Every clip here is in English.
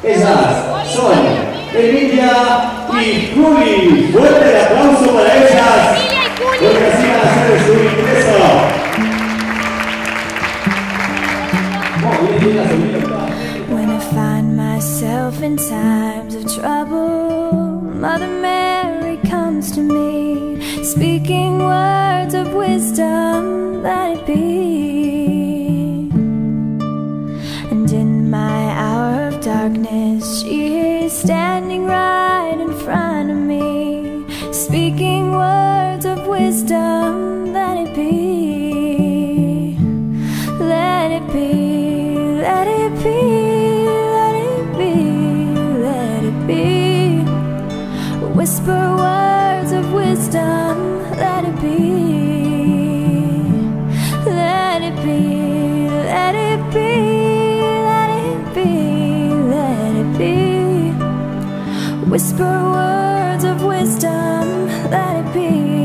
Ellas son Emilia y Juli. Fuerte el aplauso para ellas, porque así van a hacer su ingreso. When I find myself in times of trouble, Mother Mary comes to me, speaking words of wisdom, let it be. And in my hour of darkness, she is standing right in front of me, speaking words of wisdom, let it be. Let it be, let it be, let it be, let it be. Whisper words of wisdom, let it be. Let it be, let it be, let it be, let it be. Whisper words of wisdom, let it be.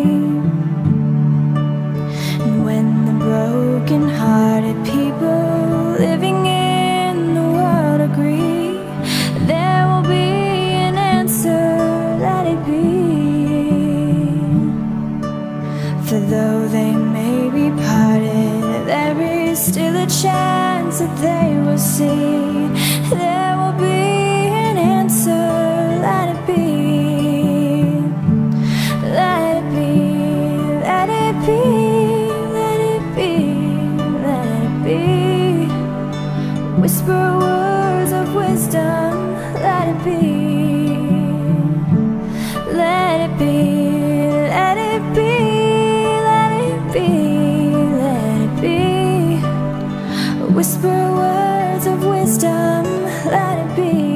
And when the broken-hearted people living in the world agree, there will be an answer, let it be. For though they may be parted, there is still a chance that they will see. There will be an answer, let it be. Let it be, let it be, let it be, let it be. Whisper words of wisdom, let it be. Let it be, let it be, let it be, let it be. Whisper words of wisdom, let it be.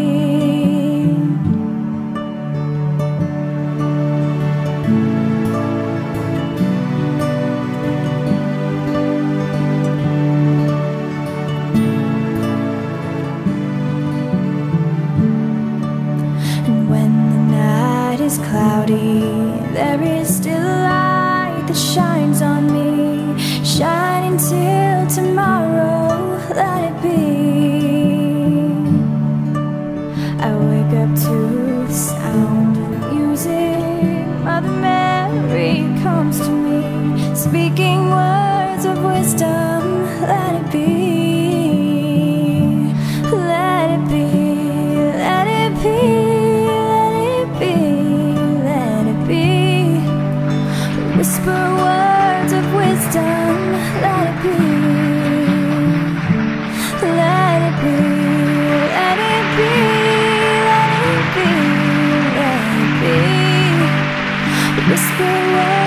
And when the night is cloudy, there is still a light that shines on me, shining till tomorrow, let it be. I wake up to the sound of music, Mother Mary comes to me, speaking words of wisdom, let it be. Let it be, let it be, let it be, let it be. Whisper words of wisdom, let it be. Let it be, let it be, let it be, let it be. Whisper words